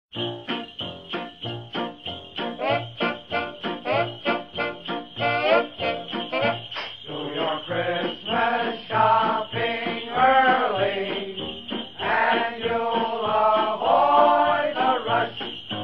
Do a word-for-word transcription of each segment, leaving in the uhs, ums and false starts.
your Christmas shopping early, and you'll avoid the rush.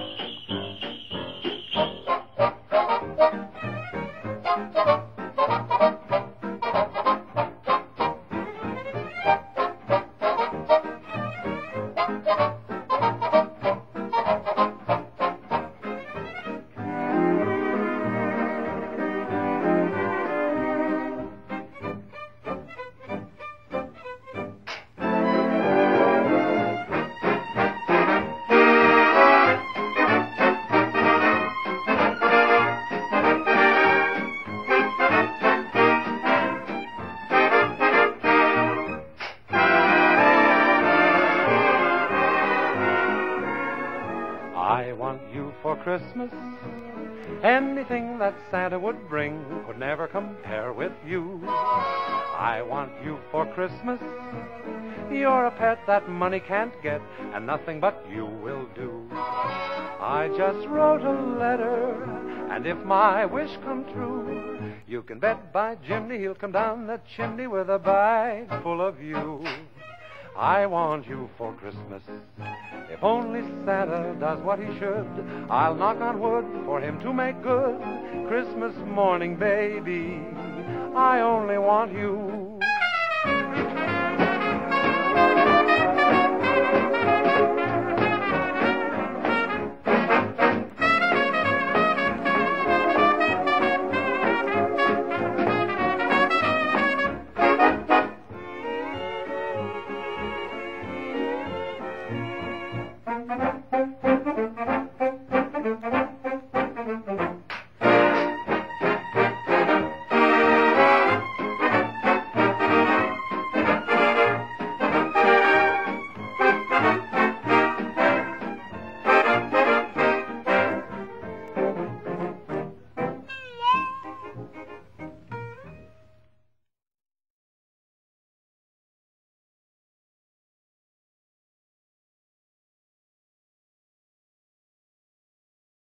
I want you for Christmas. Anything that Santa would bring could never compare with you. I want you for Christmas. You're a pet that money can't get, and nothing but you will do. I just wrote a letter, and if my wish come true, you can bet by Jimmy he'll come down the chimney with a bag full of you. I want you for Christmas. If only Santa does what he should, I'll knock on wood for him to make good. Christmas morning, baby, I only want you